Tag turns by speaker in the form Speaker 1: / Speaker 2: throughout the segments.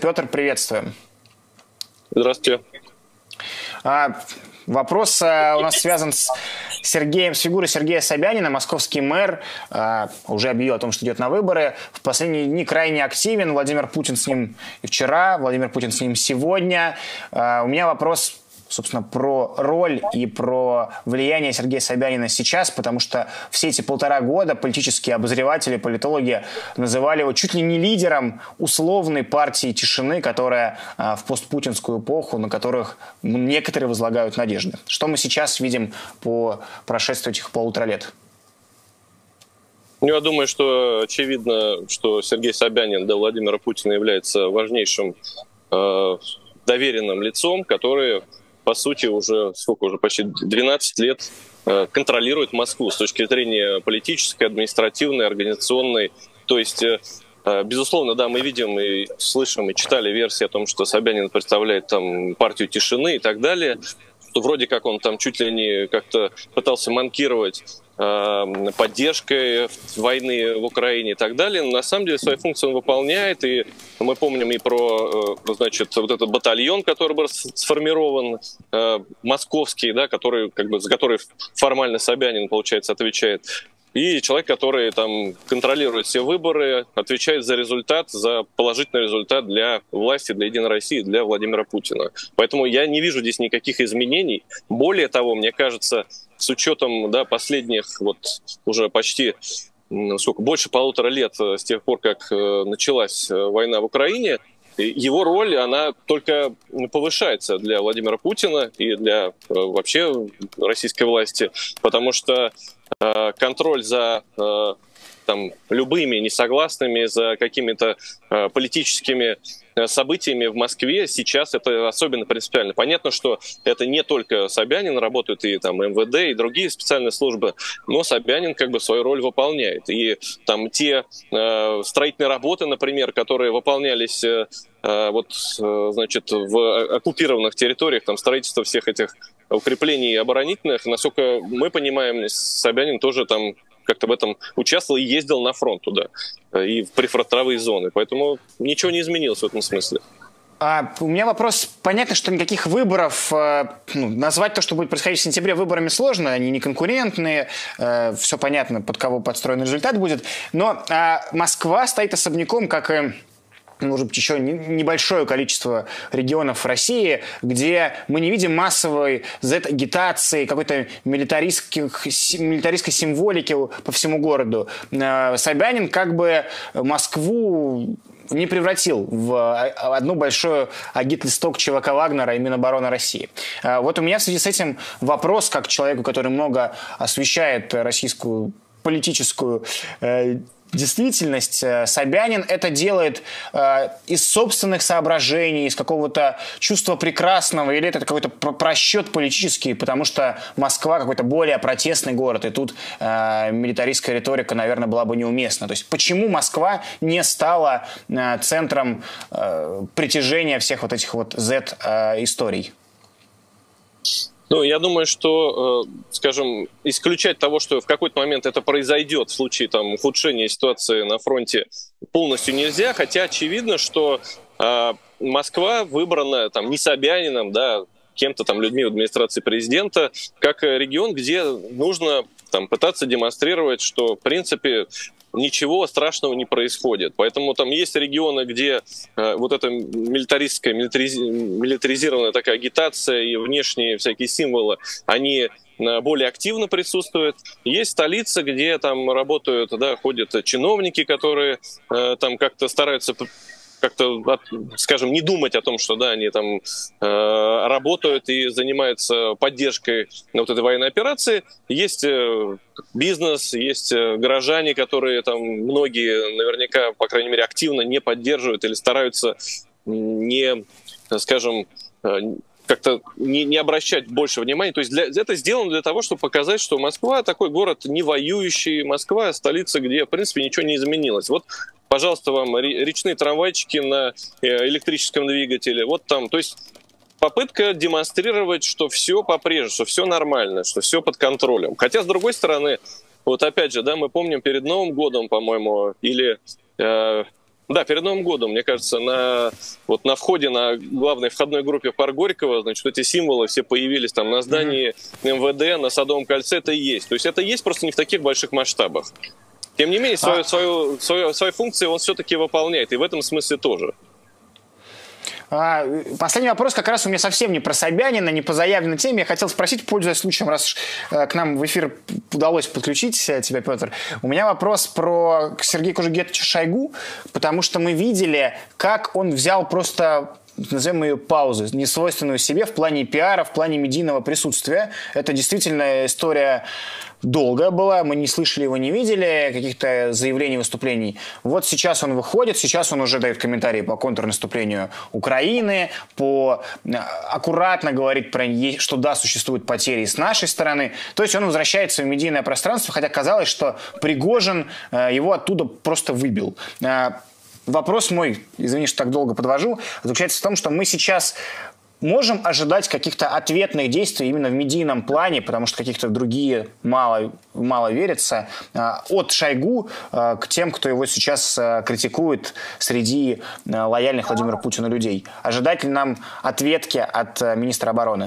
Speaker 1: Петр, приветствуем.
Speaker 2: Здравствуйте.
Speaker 1: Вопрос у нас связан с фигурой Сергея Собянина. Московский мэр уже объявил о том, что идет на выборы. В последние дни крайне активен. Владимир Путин с ним и вчера, Владимир Путин с ним сегодня. У меня вопрос, собственно, про роль и про влияние Сергея Собянина сейчас, потому что все эти 1,5 года политические обозреватели, политологи называли его чуть ли не лидером условной партии тишины, которая в постпутинскую эпоху, на которых некоторые возлагают надежды. Что мы сейчас видим по прошествии этих 1,5 лет?
Speaker 2: Я думаю, что очевидно, что Сергей Собянин для Владимира Путина является важнейшим доверенным лицом, который, по сути, уже почти 12 лет контролирует Москву с точки зрения политической, административной, организационной. То есть, безусловно, да, мы видим и слышим, и читали версии о том, что Собянин представляет там партию тишины и так далее, что вроде как он там чуть ли не как-то пытался манкировать поддержкой войны в Украине и так далее. Но на самом деле свои функции он выполняет. И мы помним и про, значит, вот этот батальон, который был сформирован, московский, да, за который формально Собянин, получается, отвечает. И человек, который там контролирует все выборы, отвечает за результат, за положительный результат для власти, для Единой России, для Владимира Путина. Поэтому я не вижу здесь никаких изменений. Более того, мне кажется, с учетом, да, последних уже почти больше 1,5 лет с тех пор, как началась война в Украине, его роль, она только повышается для Владимира Путина и для вообще российской власти, потому что контроль за любыми несогласными, за какими-то политическими событиями в Москве сейчас это особенно принципиально. Понятно, что это не только Собянин, работают и там МВД, и другие специальные службы, но Собянин свою роль выполняет. И там те строительные работы, например, которые выполнялись значит, в оккупированных территориях, там строительство всех этих укреплений оборонительных, насколько мы понимаем, Собянин тоже там как-то в этом участвовал и ездил на фронт туда, и в прифронтовые зоны. Поэтому ничего не изменилось в этом смысле.
Speaker 1: У меня вопрос. Понятно, что никаких выборов, назвать то, что будет происходить в сентябре, выборами сложно, они не конкурентные, все понятно, под кого подстроен результат будет. Но Москва стоит особняком, как и, может быть, еще небольшое количество регионов России, где мы не видим массовой Z-агитации, какой-то милитаристской символики по всему городу. Собянин Москву не превратил в одну большую агит-листок ЧВК Вагнера и Минобороны России. Вот у меня в связи с этим вопрос, как человеку, который много освещает российскую политическую действительность. Собянин это делает из собственных соображений, из какого-то чувства прекрасного, или это какой-то просчет политический, потому что Москва какой-то более протестный город, и тут милитаристская риторика, наверное, была бы неуместна. То есть почему Москва не стала центром притяжения всех вот этих Z-историй?
Speaker 2: Я думаю, что, скажем, исключать того, что в какой-то момент это произойдет в случае ухудшения ситуации на фронте, полностью нельзя, хотя очевидно, что Москва выбрана не Собяниным, да, кем-то людьми в администрации президента, как регион, где нужно пытаться демонстрировать, что, в принципе, ничего страшного не происходит. Поэтому там есть регионы, где вот эта милитаризированная такая агитация и внешние всякие символы, они более активно присутствуют. Есть столицы, где там работают, да, ходят чиновники, которые там как-то стараются скажем, не думать о том, что да, они там работают и занимаются поддержкой вот этой военной операции. Есть бизнес, есть горожане, которые многие наверняка, по крайней мере, активно не поддерживают или стараются как-то не обращать больше внимания. То есть это сделано для того, чтобы показать, что Москва такой город не воюющий, Москва столица, где, в принципе, ничего не изменилось. Вот, пожалуйста, вам речные трамвайчики на электрическом двигателе. То есть попытка демонстрировать, что все по-прежнему, что все нормально, что все под контролем. Хотя, с другой стороны, опять же, да, мы помним перед Новым годом, по-моему, или Да, перед Новым годом, мне кажется, вот на входе, на главной входной группе Парк Горького, значит, эти символы все появились там на здании МВД, на Садовом кольце, это и есть. То есть это есть, просто не в таких больших масштабах. Тем не менее, свою функцию он все-таки выполняет, и в этом смысле тоже.
Speaker 1: Последний вопрос как раз у меня совсем не про Собянина, не по заявленной теме. Я хотел спросить, пользуясь случаем, раз к нам в эфир удалось подключить тебя, Петр. У меня вопрос про Сергея Кужугетовича Шойгу, потому что мы видели, как он взял просто, назовем ее, паузу, несвойственную себе в плане пиара, в плане медийного присутствия. Это действительно история долгая была, мы не слышали его, не видели, каких-то заявлений, выступлений. Вот сейчас он выходит, сейчас он уже дает комментарии по контрнаступлению Украины, аккуратно говорит про, что да, существуют потери с нашей стороны. То есть он возвращается в медийное пространство, хотя казалось, что Пригожин его оттуда просто выбил. Вопрос мой, извини, что так долго подвожу, заключается в том, что мы сейчас можем ожидать каких-то ответных действий именно в медийном плане, потому что каких-то другие мало верится, от Шойгу к тем, кто его сейчас критикует среди лояльных Владимиру Путину людей. Ожидать ли нам ответки от министра обороны?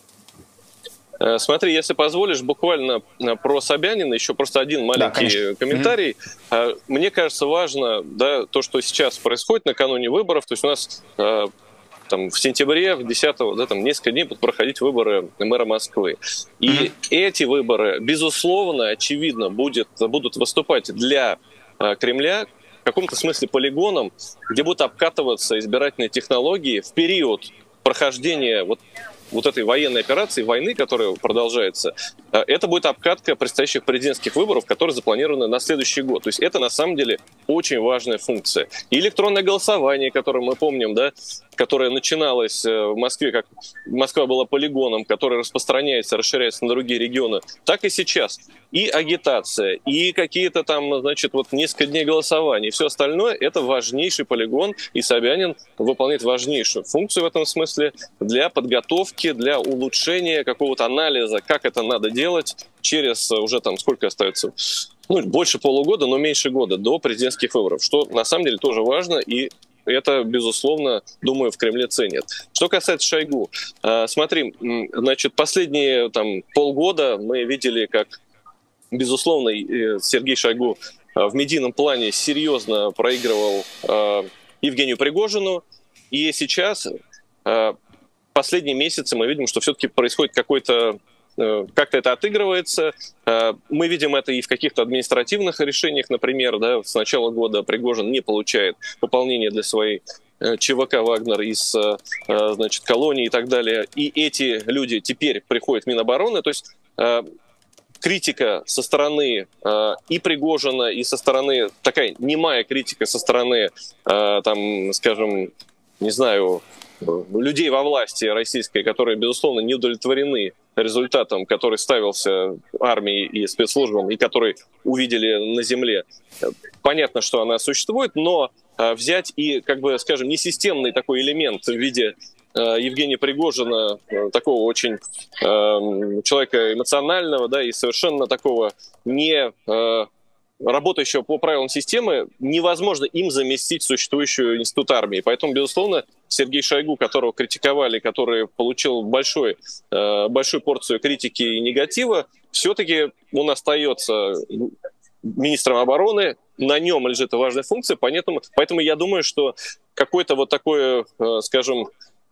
Speaker 2: Смотри, если позволишь, буквально про Собянина еще просто один маленький комментарий. Мне кажется, важно, да, то, что сейчас происходит накануне выборов. То есть у нас в сентябре, 10-го, да, несколько дней будут проходить выборы мэра Москвы. И эти выборы, безусловно, очевидно, будут выступать для Кремля в каком-то смысле полигоном, где будут обкатываться избирательные технологии в период прохождения вот этой военной операции, войны, которая продолжается. Это будет обкатка предстоящих президентских выборов, которые запланированы на следующий год. То есть это на самом деле очень важная функция. И электронное голосование, которое мы помним, да, которое начиналось в Москве, как Москва была полигоном, который распространяется, расширяется на другие регионы, так и сейчас. И агитация, и какие-то там, значит, несколько дней голосования, и все остальное — это важнейший полигон, и Собянин выполняет важнейшую функцию в этом смысле для подготовки, для улучшения какого-то анализа, как это надо делать через уже сколько остается, больше полугода, но меньше года до президентских выборов, что на самом деле тоже важно, и это, безусловно, думаю, в Кремле ценят. Что касается Шойгу, смотри, значит, последние полгода мы видели, как, безусловно, Сергей Шойгу в медийном плане серьезно проигрывал Евгению Пригожину, и сейчас, последние месяцы, мы видим, что все-таки происходит как-то это отыгрывается. Мы видим это и в каких-то административных решениях, например, да, с начала года Пригожин не получает пополнения для своей ЧВК «Вагнер» из, значит, колонии и так далее. И эти люди теперь приходят в Минобороны. То есть критика со стороны и Пригожина, и со стороны, такая немая критика со стороны, скажем, не знаю, людей во власти российской, которые, безусловно, не удовлетворены результатом, который ставился армией и спецслужбам, и который увидели на земле. Понятно, что она существует, но взять и, скажем, несистемный такой элемент в виде Евгения Пригожина, такого очень человека эмоционального, да, и совершенно такого не работающего по правилам системы, невозможно им заместить существующую институт армии. Поэтому, безусловно, Сергей Шойгу, которого критиковали, который получил большую порцию критики и негатива, все-таки он остается министром обороны, на нем лежит важная функция, поэтому я думаю, что какой-то такой, скажем,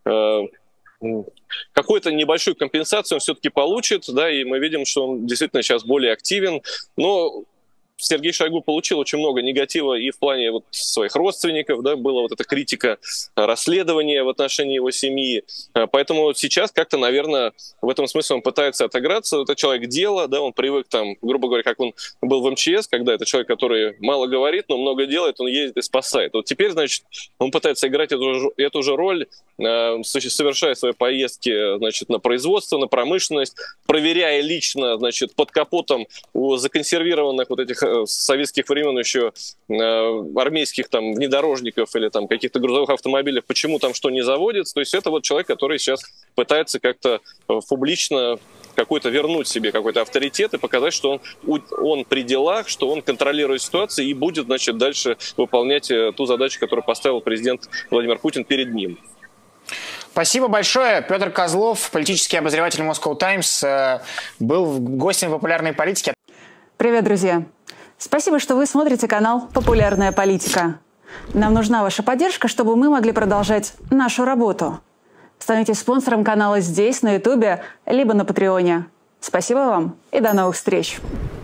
Speaker 2: какую-то небольшую компенсацию он все-таки получит, да, и мы видим, что он действительно сейчас более активен, но Сергей Шойгу получил очень много негатива и в плане своих родственников, да, была эта критика расследования в отношении его семьи. Поэтому сейчас как-то, наверное, в этом смысле он пытается отыграться. Это человек дела, да, он привык грубо говоря, как он был в МЧС, когда это человек, который мало говорит, но много делает, он ездит и спасает. Вот теперь, значит, он пытается играть эту же роль, совершая свои поездки, значит, на производство, на промышленность, проверяя лично, значит, под капотом у законсервированных этих советских времен еще армейских внедорожников или каких-то грузовых автомобилей, почему там что не заводится. То есть это человек, который сейчас пытается как-то публично какой-то вернуть себе какой-то авторитет и показать, что он при делах, что он контролирует ситуацию и будет, значит, дальше выполнять ту задачу, которую поставил президент Владимир Путин перед ним.
Speaker 1: Спасибо большое. Петр Козлов, политический обозреватель Moscow Times, был гостем популярной политики.
Speaker 3: Привет, друзья! Спасибо, что вы смотрите канал «Популярная политика». Нам нужна ваша поддержка, чтобы мы могли продолжать нашу работу. Становитесь спонсором канала здесь, на Ютубе, либо на Патреоне. Спасибо вам и до новых встреч!